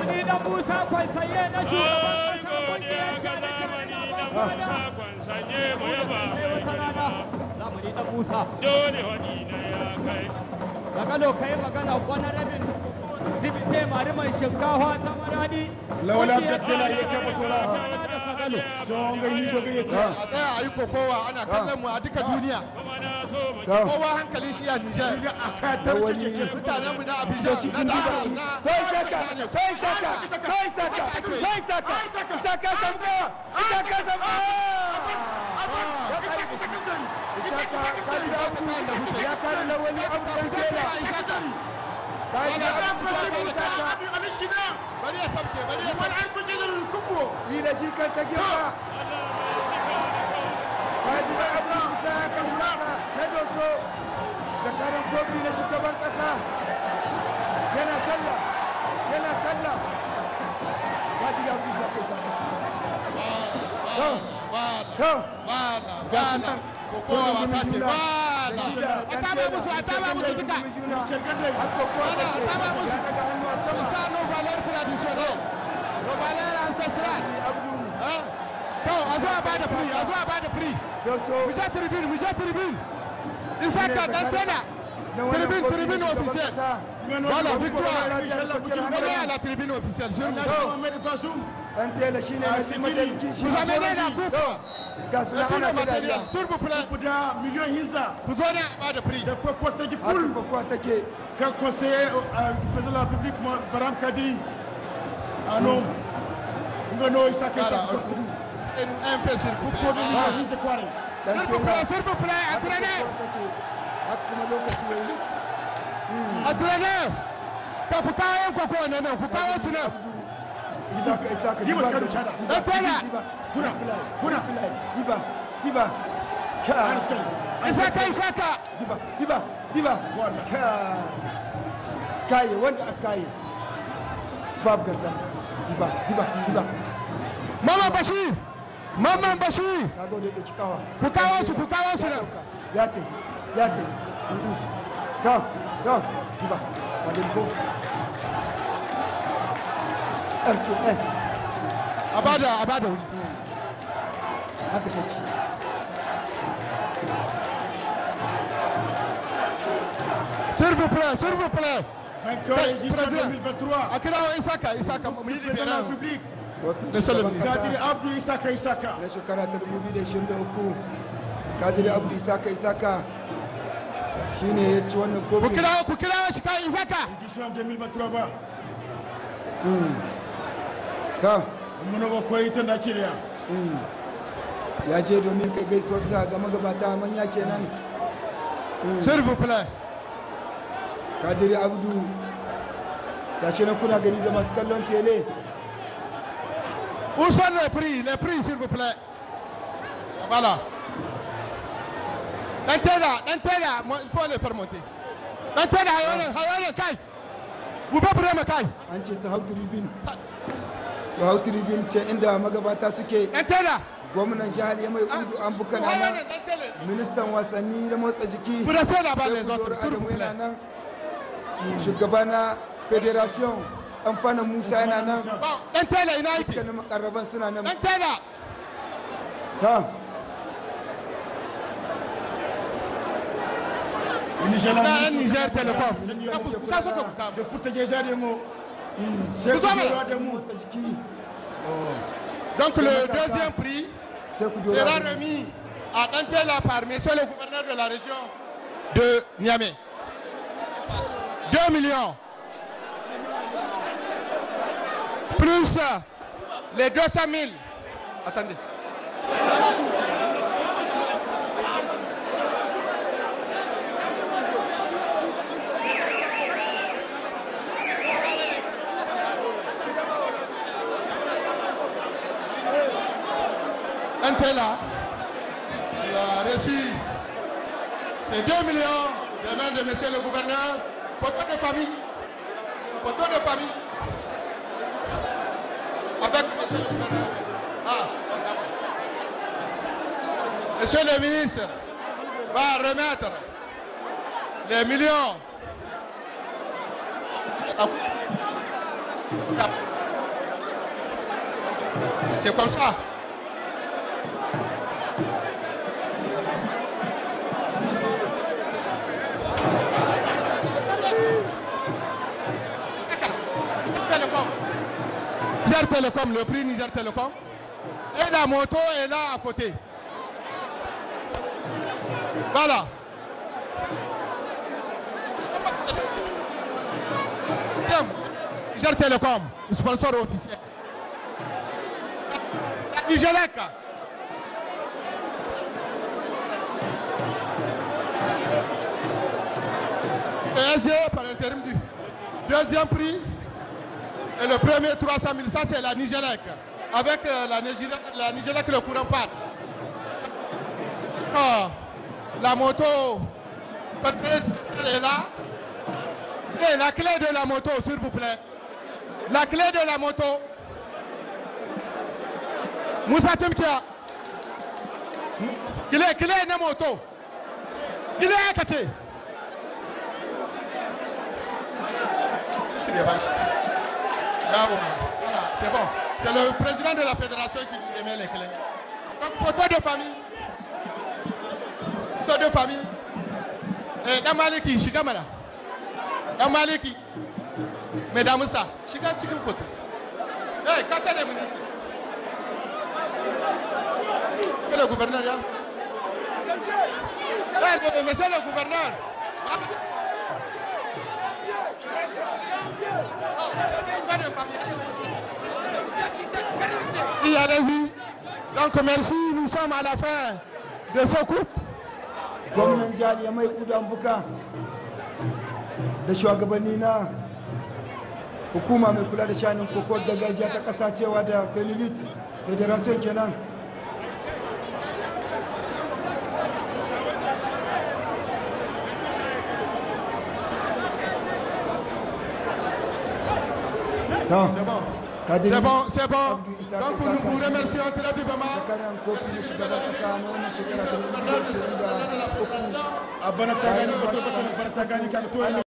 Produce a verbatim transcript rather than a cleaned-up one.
zamani na Musa Kwansaye na shugaban kasa kungiyar jale-jale na bambana. Sai wata rana zamani na Musa. Sagalo kai magana wani rabin dibite mari mai shinkawa ta maradi. Lawala Abdalla ya kafa tora. Son ga ni gobe ya tsaya. A tsaya a yi kokowa ana kallon mu a duka duniya. Kowa hankalin shi a Nijar. Aka tarkace ce mutanen mu na Abidjan sun duba shi. Kai saka, kai saka, kai saka, kai saka, saka saka, saka saka. Ya kare na wani abu kan kera. Kai da abu saka. Bari ya sabke, bari ya sabke. Yi da shi kan ta gefa. Kai da abu saka saka na doso. Zakaran kofi na shugaban kasa. Yana sallah, yana sallah. Kai da abu saka saka. To, gashi nan. Kokowa wasa ce ba. A taba musu, a taba musu duka. A taba musu. C'est ça nos valeurs traditionnelles. Nos valeurs ancestrales. Bon, a zo a bada prix, a zo a bada prix. Mu je tribune, mu je tribune. Isaka Dantela. Tribune, tribune officielle. Voilà, victoire. Venez à la tribune officielle. Dantela shine mai mataimakin shi. Vous amenez la coupe. Ga su Tout le matériel, s'il vous plaît. da miliyon hinza Vous donnez pas de prix. da kwakwata ki poul kan conseiller président de la République Baram Kadri ano ngano isa kai sa Un peu s'il vous ko da plaît. miliyon hinza kware S'il vous plaît, s'il vous plaît, entraînez. Entraînez. Ka ku kawo yan koko nan ku kawo su nan. Isaka Isaka Diba ka duca da Dantela. huna huna Diba Diba Arskan Isaka, Isaka. Diba Diba Diba Kai wanda akai Bab garda Diba Diba Diba Maman Bashir. Maman Bashir. ka gode da kikawa Ku kawo su, ku kawo su nan. ya te ya te ka ka Diba ka ko Erke eh Abada, abada wuri. haka take S'il vous plaît, s'il vous plaît. vainqueur édition deux mille vingt-trois A kira Isaka, Isaka mu yi président de la libéral. République Monsieur le ministre. Kadri Abdou Isaka Isaka na shekara ta dubu biyu da ishirin da uku kadiri abu isaka isaka shine ya ci wannan Ku kofi kira, ku kira shi kai Isaka. édition deux mille vingt-trois ba ka mun ba koyi ta Nigeria ya je domin kai gaisuwar sa ga magabata manya kenan S'il vous plaît. kadiri abdu gashi nan kuna gani ga masu kallon tele Où sont les prix? Les prix, s'il vous plaît. Voilà. Dantela, Dantela, moi, il faut les faire monter. Dantela, Hayone, Hayone, Kai. Vous pouvez prendre Kai. an ce su hau tribin su hau tribin ce inda magabata suke Dantela. gwamnan jihar ya mai udu an buka na nan Hayone, Dantela. ministan wasanni da motsa jiki Vous restez là-bas, Sai les Kudoro autres, s'il vous Adamu yana plaît. nan shugaba na federation amfanin musa yana nan Bon, Dantela, il a été. dukkanin makarraban suna nan Dantela. ta Niger On a un Niger Télécom. da furta je zare mu sai Ku ku zo mana. dora da mu motsa jiki Donc le deuxième prix sai ku dora sera da mu. remis à Dantela par monsieur le gouverneur de la région de Niamey. deux millions. Plus les deux cent mille. Attendez. Dantela, il a reçu ces deux millions des mains de monsieur le gouverneur. Photo de famille. Photo de famille. Avec monsieur le gouverneur. Ah, monsieur le ministre va remettre les millions. C'est comme ça. Niger Télécom, le prix Niger Télécom. Et la moto est là à côté. Voilà. Niger Télécom, sponsor officiel. Nigelec. P S G par intérim du deuxième prix. Et le premier trois cent mille, ça c'est la Nigelec. Avec euh, la Nigelec, la Nigelec le courant patte. Ah, la moto, elle est là. Et la clé de la moto, s'il vous plaît. La clé de la moto. Moussa Timkia. Clé, clé de moto. Clé à côté. C'est des vaches. Là, voilà, c'est bon. C'est le président de la fédération qui nous remet les clés. Donc, photo de famille. Photo de famille. Et Damaleki, Shikamara. Damaleki. Mesdames, ça. Shika, tu une photo. Hé, quand elle est ministre. Le gouverneur, là. Hé, monsieur le gouverneur. Et allez-y. Donc merci, nous sommes à la fin de ce couple. Gwamnan jihar ya mai kudan buka da shugabanni na hukuma mai kula da shanin kokowar gargajiya ta kasa cewa da Fenilit Federation kenan. C'est bon. C'est bon, c'est bon. Donc nous vous remercions très vivement. a bana ta gani bato bato bana ta gani kan to